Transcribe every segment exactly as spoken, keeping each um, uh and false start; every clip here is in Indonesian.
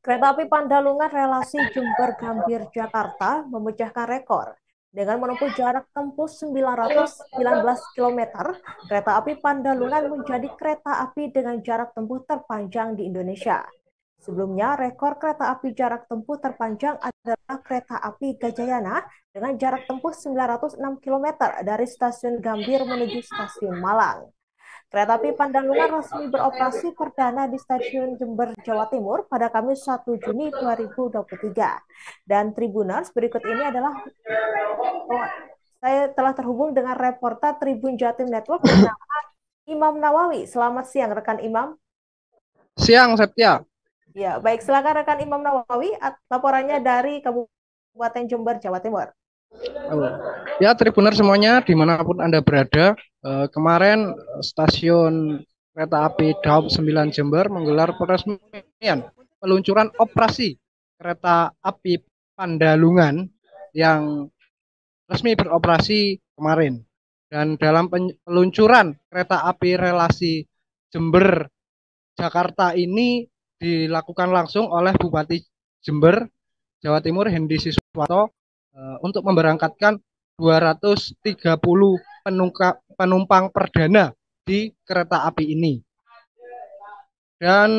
Kereta api Pandalungan relasi Jember Gambir Jakarta memecahkan rekor. Dengan menempuh jarak tempuh sembilan ratus sembilan belas kilometer, kereta api Pandalungan menjadi kereta api dengan jarak tempuh terpanjang di Indonesia. Sebelumnya, rekor kereta api jarak tempuh terpanjang adalah kereta api Gajayana dengan jarak tempuh sembilan ratus enam kilometer dari stasiun Gambir menuju stasiun Malang. Kereta api Pandalungan resmi beroperasi perdana di Stasiun Jember, Jawa Timur pada Kamis satu Juni dua ribu dua puluh tiga. Dan Tribuners, berikut ini adalah oh, saya telah terhubung dengan reporter Tribun Jatim Network bernama Imam Nawawi. Selamat siang rekan Imam. Siang, Septia. Ya, baik, silakan rekan Imam Nawawi, laporannya dari Kabupaten Jember, Jawa Timur. Oh. Ya, Tribuner semuanya dimanapun Anda berada, eh, kemarin stasiun kereta api Daob sembilan Jember menggelar peresmian peluncuran operasi kereta api Pandalungan yang resmi beroperasi kemarin. Dan dalam peluncuran kereta api relasi Jember Jakarta ini dilakukan langsung oleh Bupati Jember, Jawa Timur, Hendy Siswanto, untuk memberangkatkan dua ratus tiga puluh penumpang perdana di kereta api ini. Dan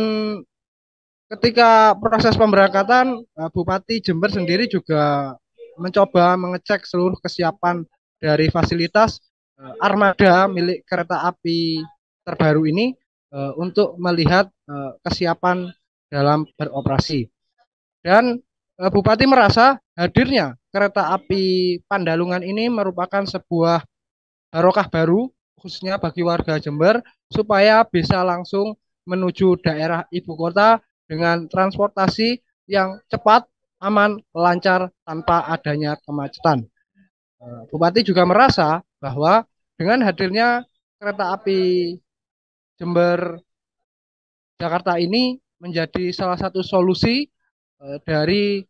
ketika proses pemberangkatan, Bupati Jember sendiri juga mencoba mengecek seluruh kesiapan dari fasilitas armada milik kereta api terbaru ini untuk melihat kesiapan dalam beroperasi. Dan Bupati merasa hadirnya kereta api Pandalungan ini merupakan sebuah barokah baru khususnya bagi warga Jember supaya bisa langsung menuju daerah ibu kota dengan transportasi yang cepat, aman, lancar tanpa adanya kemacetan. Bupati juga merasa bahwa dengan hadirnya kereta api Jember Jakarta ini menjadi salah satu solusi dari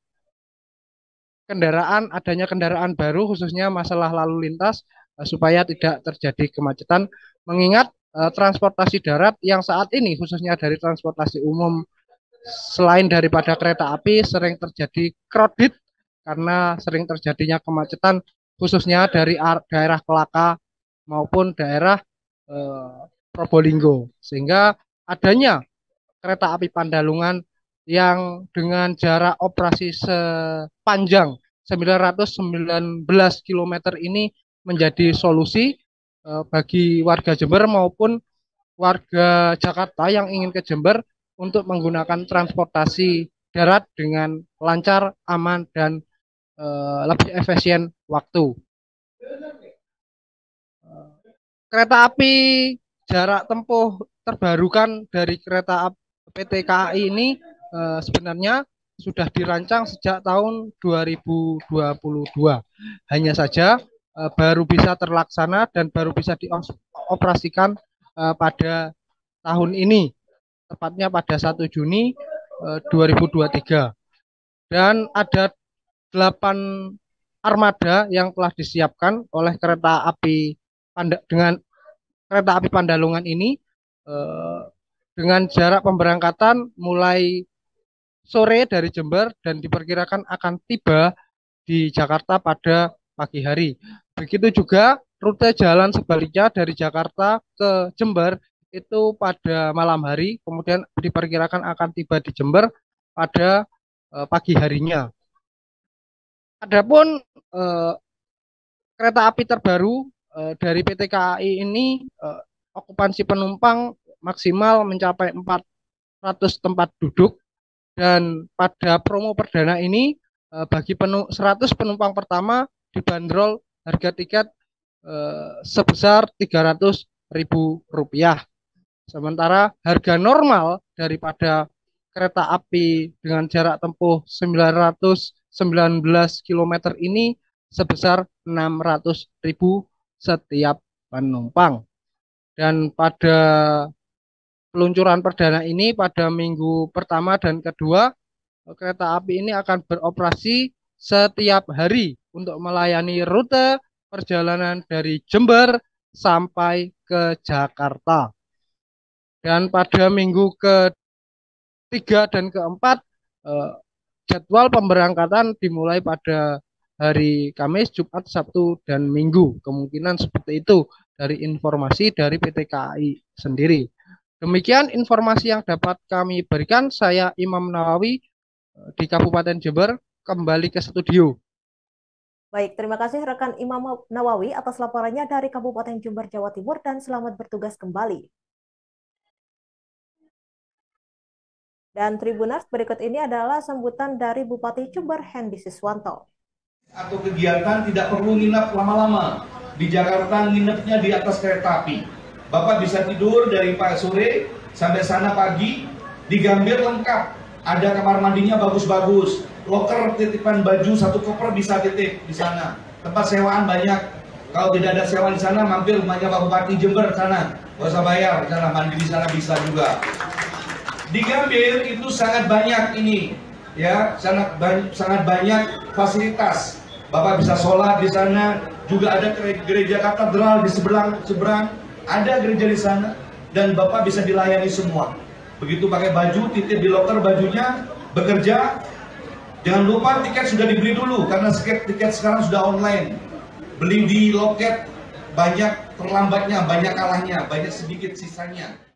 kendaraan, adanya kendaraan baru khususnya masalah lalu lintas uh, supaya tidak terjadi kemacetan, mengingat uh, transportasi darat yang saat ini khususnya dari transportasi umum selain daripada kereta api sering terjadi crowded karena sering terjadinya kemacetan khususnya dari daerah Kelaka maupun daerah uh, Probolinggo, sehingga adanya kereta api Pandalungan yang dengan jarak operasi sepanjang sembilan ratus sembilan belas kilometer ini menjadi solusi eh, bagi warga Jember maupun warga Jakarta yang ingin ke Jember untuk menggunakan transportasi darat dengan lancar, aman, dan eh, lebih efisien waktu. Kereta api jarak tempuh terbarukan dari kereta api P T K A I ini eh, sebenarnya sudah dirancang sejak tahun dua ribu dua puluh dua. Hanya saja eh, baru bisa terlaksana dan baru bisa dioperasikan eh, pada tahun ini, tepatnya pada satu Juni eh, dua ribu dua puluh tiga. Dan ada delapan armada yang telah disiapkan oleh kereta api Panda, dengan kereta api Pandalungan ini eh, dengan jarak pemberangkatan mulai sore dari Jember dan diperkirakan akan tiba di Jakarta pada pagi hari. Begitu juga rute jalan sebaliknya dari Jakarta ke Jember itu pada malam hari, kemudian diperkirakan akan tiba di Jember pada eh, pagi harinya. Adapun eh, kereta api terbaru eh, dari P T K A I ini eh, okupansi penumpang maksimal mencapai empat ratus tempat duduk, dan pada promo perdana ini eh, bagi penum seratus penumpang pertama dibanderol harga tiket eh, sebesar tiga ratus ribu rupiah. Sementara harga normal daripada kereta api dengan jarak tempuh sembilan ratus sembilan belas kilometer ini sebesar enam ratus ribu setiap penumpang. Dan pada peluncuran perdana ini pada minggu pertama dan kedua, kereta api ini akan beroperasi setiap hari untuk melayani rute perjalanan dari Jember sampai ke Jakarta. Dan pada minggu ketiga dan keempat, eh, jadwal pemberangkatan dimulai pada hari Kamis, Jumat, Sabtu, dan Minggu. Kemungkinan seperti itu dari informasi dari P T K A I sendiri. Demikian informasi yang dapat kami berikan. Saya Imam Nawawi di Kabupaten Jember, kembali ke studio. Baik, terima kasih rekan Imam Nawawi atas laporannya dari Kabupaten Jember, Jawa Timur, dan selamat bertugas kembali. Dan Tribuners, berikut ini adalah sambutan dari Bupati Jember, Hendy Siswanto. Atau kegiatan tidak perlu nginap lama-lama. Di Jakarta nginepnya di atas kereta api. Bapak bisa tidur dari pagi sore sampai sana pagi, di Gambir lengkap. Ada kamar mandinya bagus-bagus. Loker titipan baju satu koper bisa titip di sana. Tempat sewaan banyak. Kalau tidak ada sewa di sana, mampir rumahnya Pak Bupati Jember sana. Gak usah bayar, di sana mandi di sana bisa juga. Di Gambir itu sangat banyak ini, ya sangat banyak, sangat banyak fasilitas. Bapak bisa sholat di sana. Juga ada gereja katedral di seberang, seberang. Ada gereja di sana dan Bapak bisa dilayani semua. Begitu pakai baju, titip di loker bajunya, bekerja. Jangan lupa tiket sudah dibeli dulu karena tiket sekarang sudah online. Beli di loket banyak terlambatnya, banyak kalahnya, banyak sedikit sisanya.